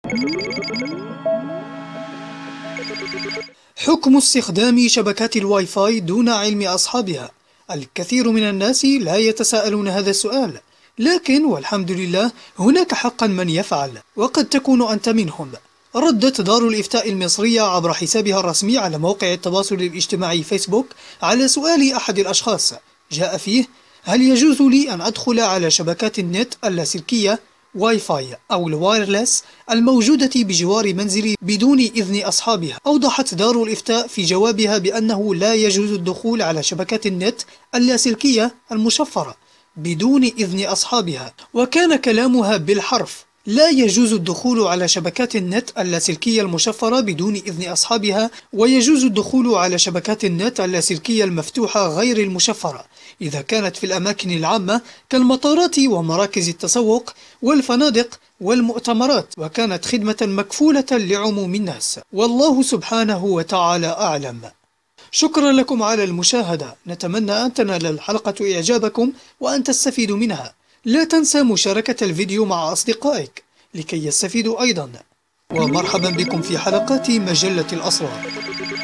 حكم استخدام شبكات الواي فاي دون علم أصحابها. الكثير من الناس لا يتساءلون هذا السؤال، لكن والحمد لله هناك حقا من يفعل، وقد تكون أنت منهم. ردت دار الإفتاء المصرية عبر حسابها الرسمي على موقع التواصل الاجتماعي فيسبوك على سؤال أحد الأشخاص جاء فيه: هل يجوز لي أن أدخل على شبكات النت اللاسلكية واي فاي أو الوايرلس الموجودة بجوار منزلي بدون إذن أصحابها؟ أوضحت دار الإفتاء في جوابها بأنه لا يجوز الدخول على شبكات النت اللاسلكية المشفرة بدون إذن أصحابها، وكان كلامها بالحرف: لا يجوز الدخول على شبكات النت اللاسلكية المشفرة بدون إذن أصحابها، ويجوز الدخول على شبكات النت اللاسلكية المفتوحة غير المشفرة إذا كانت في الأماكن العامة كالمطارات ومراكز التسوق والفنادق والمؤتمرات، وكانت خدمة مكفولة لعموم الناس، والله سبحانه وتعالى أعلم. شكرا لكم على المشاهدة، نتمنى أن تنال الحلقة إعجابكم وأن تستفيدوا منها. لا تنسى مشاركة الفيديو مع أصدقائك لكي يستفيدوا أيضا، ومرحبا بكم في حلقات مجلة الأسرار.